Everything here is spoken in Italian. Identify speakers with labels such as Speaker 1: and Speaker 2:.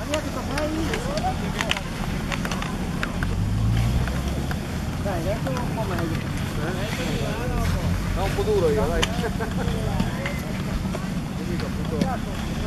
Speaker 1: Dai, adesso un po' meglio.
Speaker 2: Fa un po' duro io, dai.